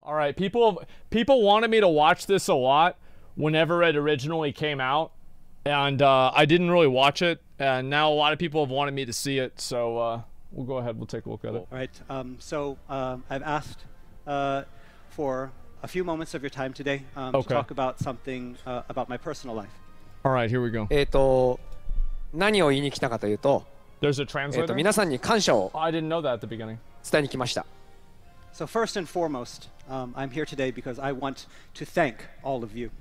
All right, people wanted me to watch this a lot whenever it originally came out, and I didn't really watch it, and now a lot of people have wanted me to see it, so we'll go ahead. We'll take a look at it. All right. I've asked for a few moments of your time today to talk about something about my personal life. All right, here we go. 何を言いに来たかというと、 There's a translator? 皆さんに感謝を I didn't know that at the beginning. 伝えに来ました。 So first and foremost, I'm here today because I want to thank all of you.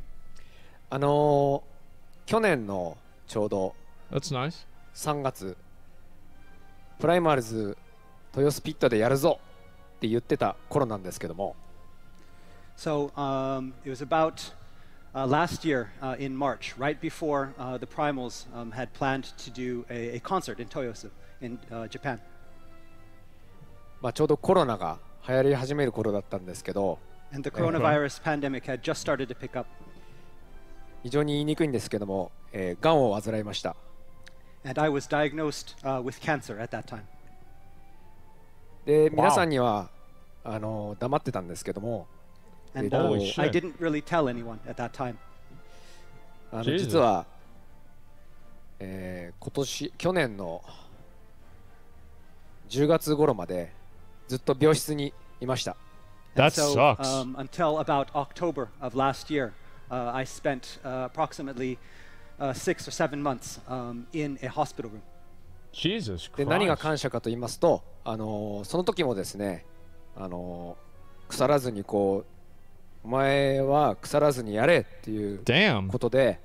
去年のちょうど That's nice. 3月、プライマールズ豊洲ピットでやるぞって言ってた頃なんですけども。 So it was about last year in March, right before the Primals had planned to do a concert in Toyosu in Japan. まあちょうどコロナが流行り始める頃だったんですけど、 And the coronavirus pandemic had just started to pick up. 非常に言いにくいんですけども、がんを患いました。 And I was diagnosed with cancer at that time. で、皆さんには黙ってたんですけども、 And I didn't really tell anyone at that time. 実は、去年の10月頃までずっと病室にいました。 That sucks. Until about October of last year, I spent approximately 6 or 7 months in a hospital room. Jesus Christ. で、何が感謝かと言いますと、その時もですね、腐らずにこう、お前は腐らずにやれっていうことで、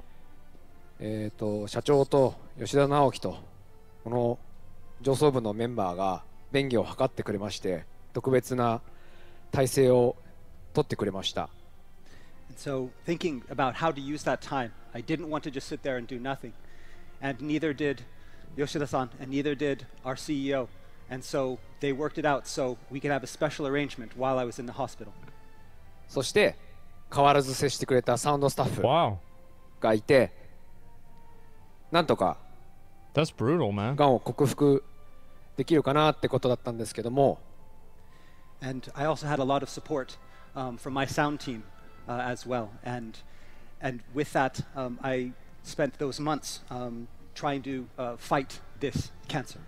社長と吉田直樹とこの上層部のメンバーが便宜を図ってくれまして、特別な体制を取ってくれました。 And so, thinking about how to use that time, I didn't want to just sit there and do nothing. And neither did Yoshida-san, and neither did our CEO. And so, they worked it out so we could have a special arrangement while I was in the hospital. そして変わらず接してくれたサウンドスタッフ Wow. がいて、なんとか That's brutal, man. がんを克服できるかなってことだったんですけども。 And I also had a lot of support from my sound team as well. And with that, I spent those months trying to fight this cancer.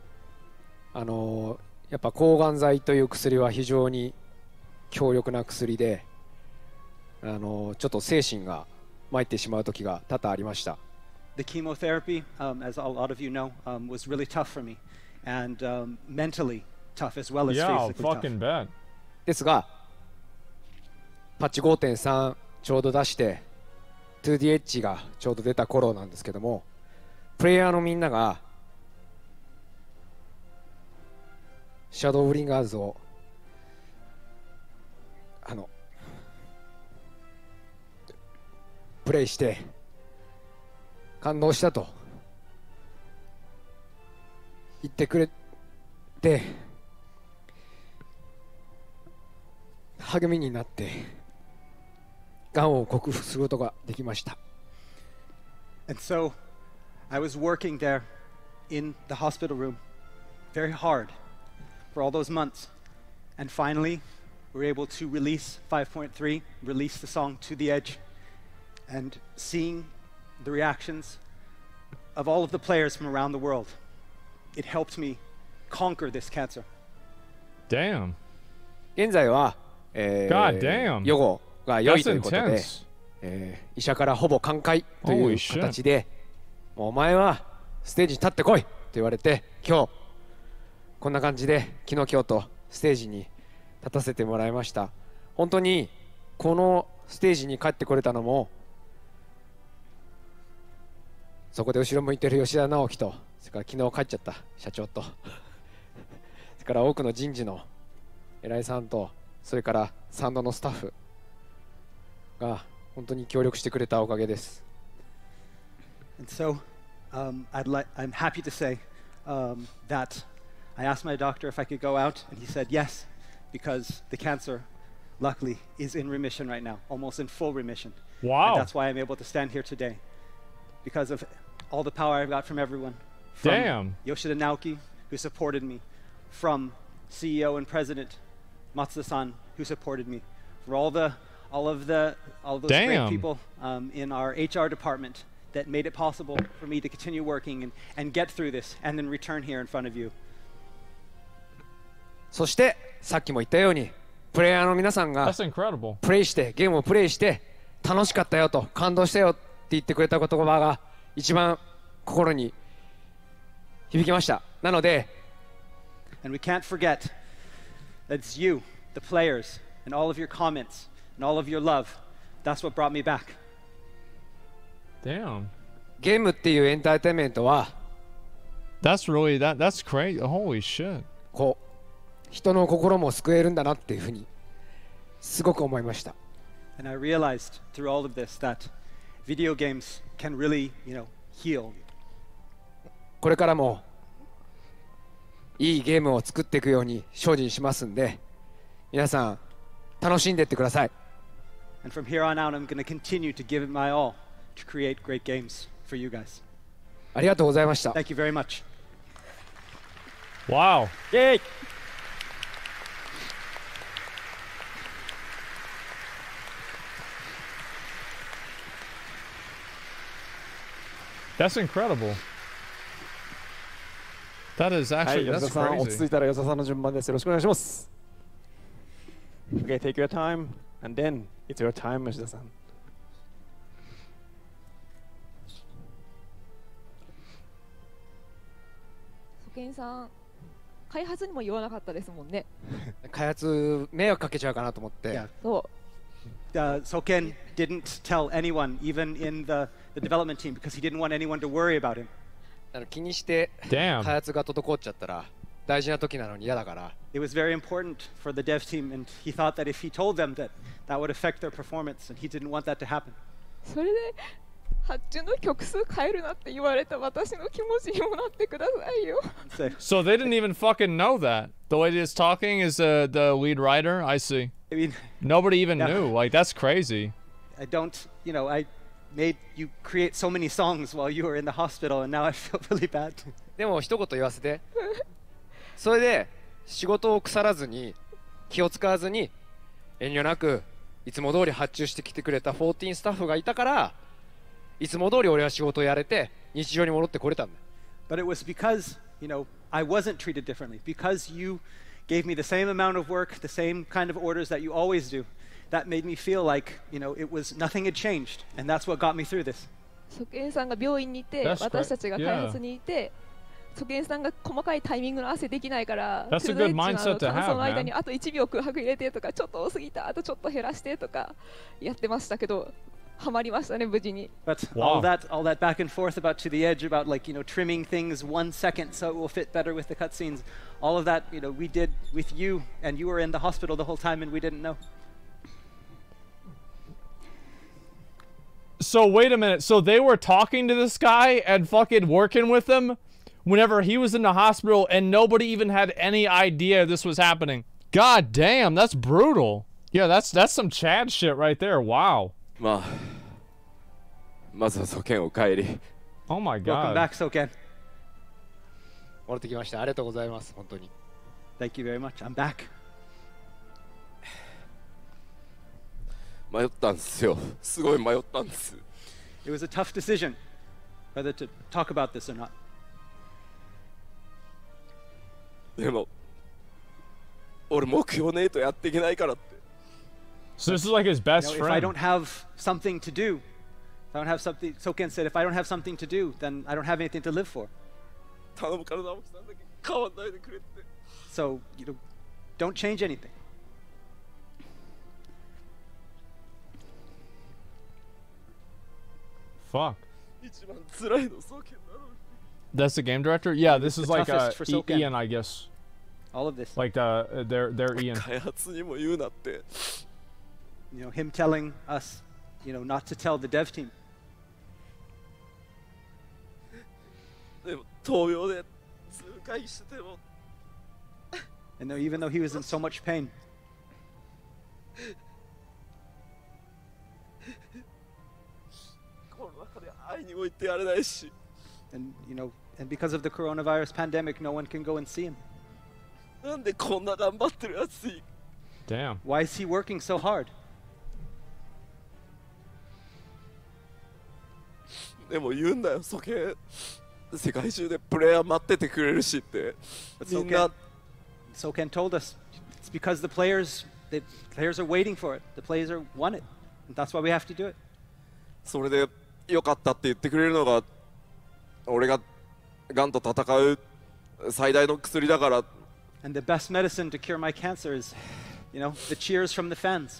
やっぱ抗がん剤という薬は非常に強力な薬で、ちょっと精神が参ってしまう時が多々ありました。 The chemotherapy, as a lot of you know, was really tough for me, and mentally tough as well as physically fucking tough. bad. ですが、パッチ 5.3 ちょうど出して 2The Edge がちょうど出た頃なんですけども、プレイヤーのみんながシャドウブリンガーズをプレイして感動したと言ってくれて、励みになってがんを克服することができました。 And so, I was working there in the hospital room very hard for all those months, and finally, we were able to release 5.3, release the song To the Edge, and seeing the reactions of all of the players from around the world, it helped me conquer this cancer. Damn. 現在は、 God damn. 予後が良いということ That's で、 intense. 医者からほぼ寛解という Holy shit. 形で、もうお前はステージに立ってこいと言われて、今日こんな感じで昨日今日とステージに立たせてもらいました。本当にこのステージに帰ってこれたのも、そこで後ろ向いてる吉田直樹と、それから昨日帰っちゃった社長と、それから多くの人事の偉いさんと、それからサウンドのスタッフが本当に協力してくれたおかげです。 And so, I'm happy to say that I asked my doctor if I could go out, and he said yes, because the cancer, luckily, is in remission right now, almost in full remission. Wow. And that's why I'm able to stand here today, because of all the power I've got from everyone. From Damn. Yoshida Naoki, who supported me, from CEO and President Matsuda-san, who supported me, for all those great Damn. people in our HR department that made it possible for me to continue working and get through this and then return here in front of you. そしてさっきも言ったようにプレイヤーの皆さんが That's incredible. プレイしてゲームをプレイして楽しかったよと感動したよって言ってくれた言葉が一番心に響きました。なので And we can't forget that it's you, the players, and all of your comments and all of your love. That's what brought me back. Damn. ゲームっていうエンターテインメントは That's really that's crazy. Holy shit. こう人の心も救えるんだなっていうふうにすごく思いました。 And I realized through all of this that video games can really, heal. これからもいいゲームを作っていくように精進しますんで皆さん楽しんでいってください。 And from here on out, I'm going to continue to give it my all to create great games for you guys. ありがとうございました。 Thank you very much. Wow. Yay! That's incredible. That is はい、 actually 吉 that's 田さん、落ち着 crazy. いたら吉田さんの順番です。よろしくお願いします。Okay, take your time, and then it's your time, 吉田さん。 ソケンさん、開発にも言わなかったですもんね。 開発迷惑かけちゃうかなと思って、 Yeah. そう。 Soken didn't tell anyone, even in the development team, because he didn't want anyone to worry about him. 気にして開 Damn. 発が滞っちゃったら大事な時なのに嫌だから It was very important for the dev team, and he thought that if he told them that would affect their performance, and he didn't want that to happen. それで発注の曲数変えるなって言われた私の気持ちにもなってくださいよ。 So, So they didn't even fucking know that. The lady that's talking is the lead writer. I see. I mean, Nobody even Yeah. knew. Like that's crazy. I made you create so many songs while you were in the hospital, and now I feel really bad. でも一言言わせてそれで仕事を腐らずに気を使わずに遠慮なくいつも通り発注してきてくれた14スタッフがいたからいつも通り俺は仕事をやれて日常に戻ってこれたんだ。 But it was because, I wasn't treated differently. Because you gave me the same amount of work, the same kind of orders that you always do. That made me feel like, it was nothing had changed. And that's what got me through this. ソケンさんが病院にいて That's 私たちが開発にいて、ソケンさんが細かいタイミングの汗できないから That's a トゥル good ドエッジの mindset to 乾燥 have, の間に man. あと1秒空白入れてとかちょっと多すぎたあとちょっと減らしてとかやってましたけどハマりましたね無事に。 But Wow. all that back and forth about to the edge about trimming things 1 second so it will fit better with the cutscenes. All of that, we did with you, and you were in the hospital the whole time and we didn't know. So wait a minute. So they were talking to this guy and fucking working with him whenever he was in the hospital and nobody even had any idea this was happening. God damn, that's brutal. Yeah, that's some Chad shit right there. Wow. まずは祖権お帰り。 Oh my Welcome god. back, Soken. 戻ってきました。ありがとうございます本当に。 Thank you very much. I'm back. 迷ったんですよ。すごい迷ったんです。 It was a tough decision whether to talk about this or not. でも、俺目標ねえとやっていけないからって。 So this is like his best If I friend. don't have something to do, if I don't have something, Soken said, if I don't have something to do, then I don't have anything to live for. 頼むから直樹さんだけ変わんないでくれって。 So, don't change anything. Fuck. 一番辛いの祖権なのに。 That's the game director? Yeah, this is the like toughest for Soken. Ian, I guess. All of this. Like their Ian. 開発にも言うなって。 Him telling us, not to tell the dev team. でも闘病で痛快してても And even though he was in so much pain, この中で会いにも行ってやれないし。 and because of the coronavirus pandemic, no one can go and see him. なんでこんな頑張ってるやつに Damn. Why is he working so hard? でも言うんだよ、そけ世界中でプレイヤー待っててくれるしって。 But みんな Soken told us it's because the players are waiting for it. The players want it. And that's why we have to do it. それで良かったって言ってくれるのが俺ががんと戦う最大の薬だから。 And the best medicine to cure my cancer is, the cheers from the fans.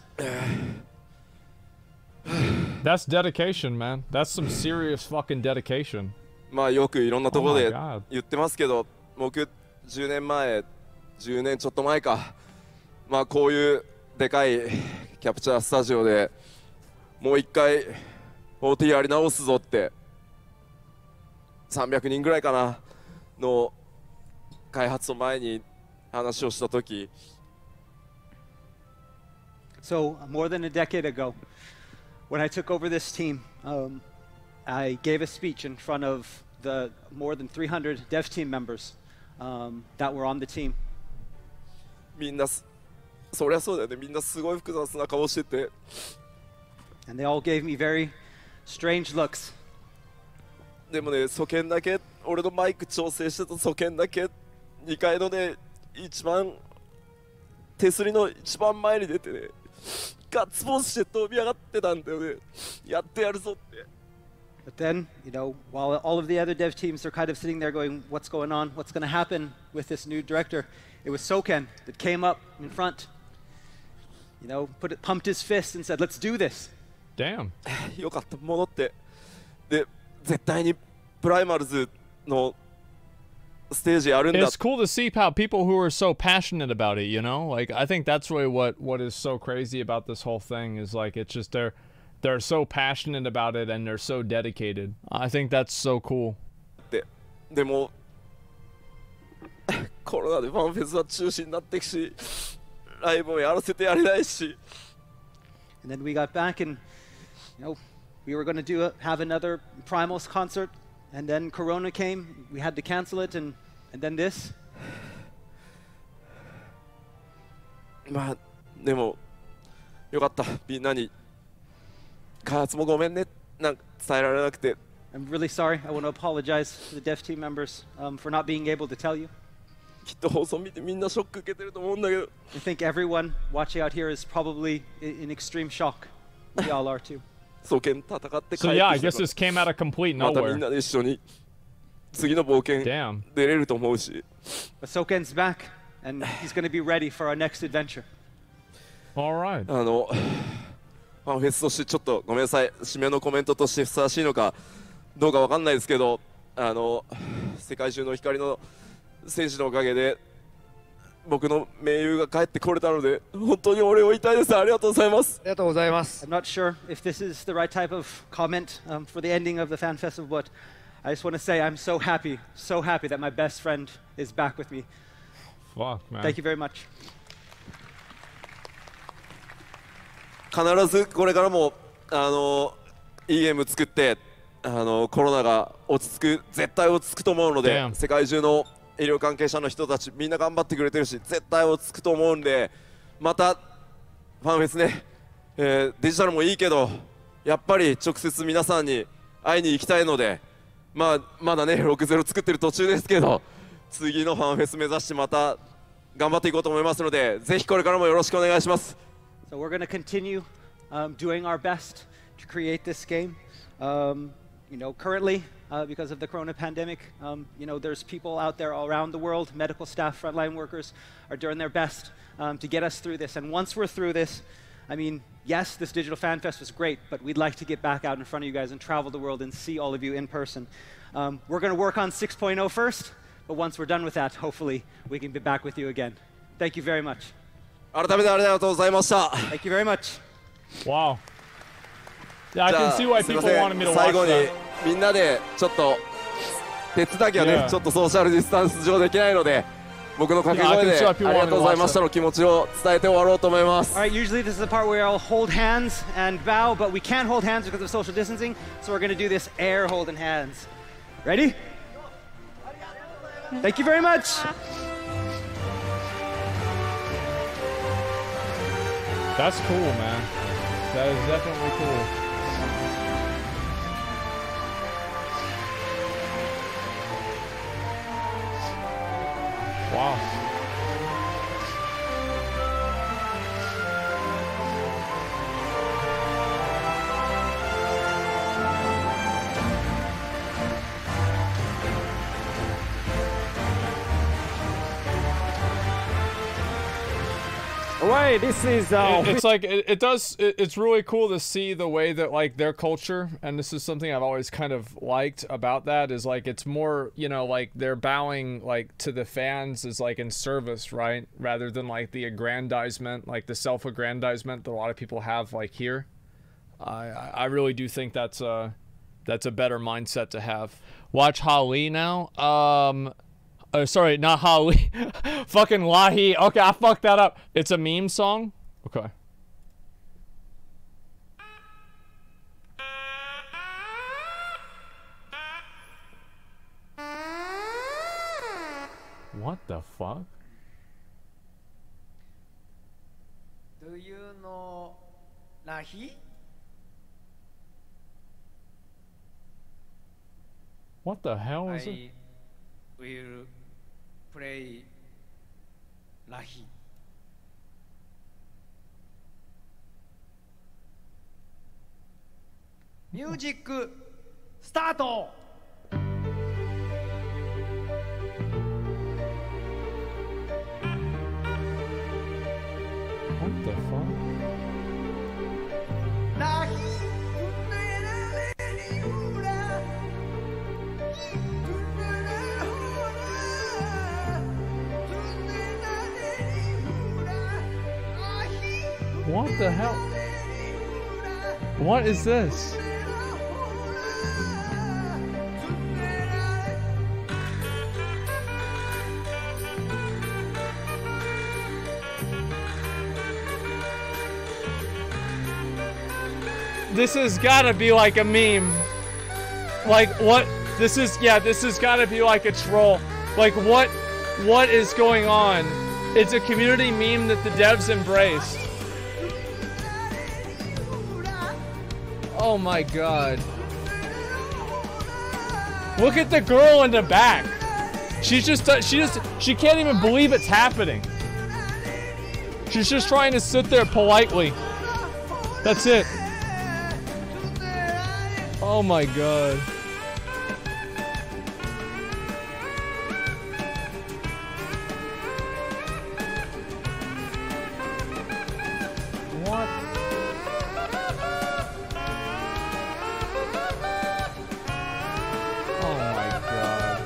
That's dedication, man. That's some serious fucking dedication. まあよくいろんなところ Oh で my God. 言ってますけど、僕10年ちょっと前か、まあこういうでかいキャプチャースタジオでもう一回 OT やり直すぞって300人ぐらいかなの開発の前に話をしたとき、 So, more than a decade ago, when I took over this team, I gave a speech in front of the more than 300 dev team members that were on the team. みんなそりゃそうだよね、みんなすごい複雑な顔してて、 And they all gave me very strange looks. でもね、ソケンだけ俺のマイク調整してたソケンだけ2階のね一番手すりの一番前に出てね、ガッツポーズして飛び上がってたんだよね。やってやるぞって。 But then, while all of the other dev teams are kind of sitting there going, what's going on? What's going to happen with this new director? It was Soken that came up in front, pumped his fist and said, let's do this. Damn. よかった、戻って。で、絶対にプライマルズのステージやるんだ。 It's cool to see how people who are so passionate about it, Like, I think that's really what is so crazy about this whole thing is like it's just they're so passionate about it and they're so dedicated. I think that's so cool. でもコロナでファンフェスは中止になっていくし、ライブもやらせてやれないし。 And then we got back and, we were going to have another Primals concert. And then Corona came, we had to cancel it, and then this. まあでもよかった、みんなに開発もごめんねなんか伝えられなくて。 I'm really sorry. I want to apologize to the dev team members for not being able to tell you. きっと放送見てみんなショック受けてると思うんだけど。 I think everyone watching out here is probably in extreme shock. We all are too. ソケン戦って帰ってきた So か yeah, ら I guess this came out of complete またみん nowhere. なで一緒に次の冒険 Damn. 出れると思うし。 But Soken's back, and he's going to be ready for our next adventure. All right. ファンフェスとしてちょっとごめんなさい、締めのコメントとしてふさわしいのかどうかわかんないですけど、世界中の光の選手のおかげで僕の盟友が帰ってこれたので本当にお礼を言いたいです。ありがとうございます。 ありがとうございます。 I'm not sure if this is the right type of comment for the ending of the fan festival, but I just want to say I'm so happy that my best friend is back with me. Fuck, man. Thank you very much. 必ずこれからもいいゲーム作ってコロナが落ち着く、絶対落ち着くと思うので、 Damn. 世界中の医療関係者の人たちみんな頑張ってくれてるし絶対落ち着くと思うんで、またファンフェスね、デジタルもいいけどやっぱり直接皆さんに会いに行きたいので、まだね60作ってる途中ですけど次のファンフェス目指してまた頑張っていこうと思いますので、ぜひこれからもよろしくお願いします。 So we're going to continue doing our best to create this game. Currently, because of the corona pandemic, there's people out there all around the world, medical staff, frontline workers, are doing their best to get us through this. And once we're through this, I mean, yes, this Digital Fan Fest was great, but we'd like to get back out in front of you guys and travel the world and see all of you in person. We're going to work on 6.0 first, but once we're done with that, hopefully we can be back with you again. Thank you very much. 改めてありがとうございました。 Thank you very much. Wow. Yeah, I じゃ can あ see why すいま people せん wanted me to 最 watch 後に that. みんなでちょっと手伝いはね、 Yeah. ちょっとソーシャルディスタンス上できないので僕の掛け Yeah, I 声 can で see why あ people りが wanted とう to ござい watch ましたの気持ちを伝えて終わろうと思います。 All right, usually this is the part where I'll hold hands and bow, but we can't hold hands because of social distancing, so we're going to do this air holding hands. Ready? Thank you very much. That's cool, man. That is definitely cool. Wow. Alright, this is It's like it's really cool to see the way that like their culture, and this is something I've always kind of liked about that, is like it's more, you know, like they're bowing like to the fans is like in service, right, rather than like the aggrandizement, like the self-aggrandizement that a lot of people have like here. I really do think that's a better mindset to have. Watch Hali now. Sorry, not Hali. Fucking Lahi. Okay, I fucked that up. It's a meme song? Okay. What the fuck? Do you know Lahi? What the hell is it? I will play Lahi. Music start! What the fuck? What the hell? What is this? This has gotta be like a meme. Like what? This is, yeah, this has gotta be like a troll. Like what is going on? It's a community meme that the devs embraced. Oh my god. Look at the girl in the back. She can't even believe it's happening. She's just trying to sit there politely. That's it. Oh my god. What? Oh my god.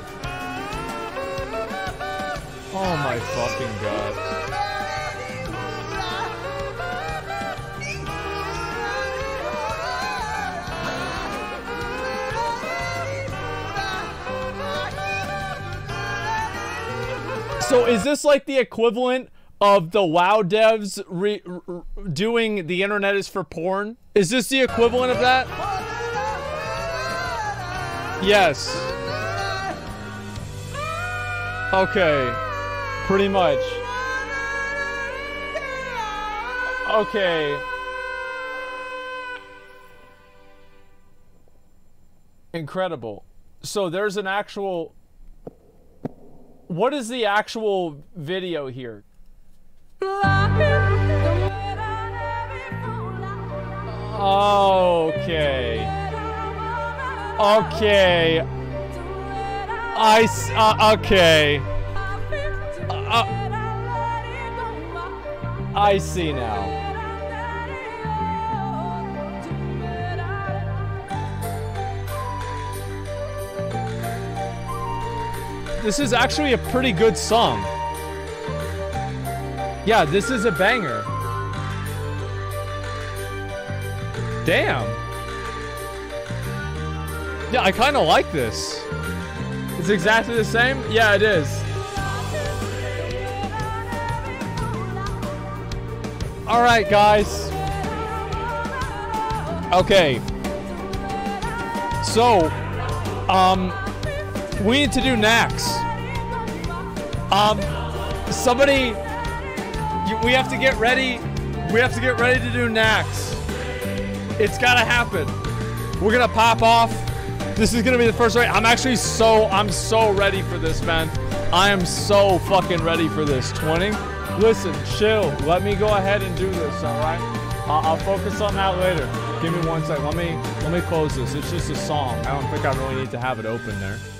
Oh my fucking god. So is this like the equivalent of the WoW devs doing the internet is for porn? Is this the equivalent of that? Yes. Okay. Pretty much. Okay. Incredible. So there's an actual... What is the actual video here? Okay. Okay. Okay. I see now. This is actually a pretty good song. Yeah, this is a banger. Damn. Yeah, I kind of like this. It's exactly the same? Yeah, it is. All right, guys. Okay. So, we need to do Nax. Somebody, we have to get ready. We have to get ready to do Nax. It's gotta happen. We're gonna pop off. This is gonna be the first race. I'm so ready for this, man. I am so fucking ready for this. 20. Listen, chill. Let me go ahead and do this, all right? I'll focus on that later. Give me 1 second. Let me close this. It's just a song. I don't think I really need to have it open there.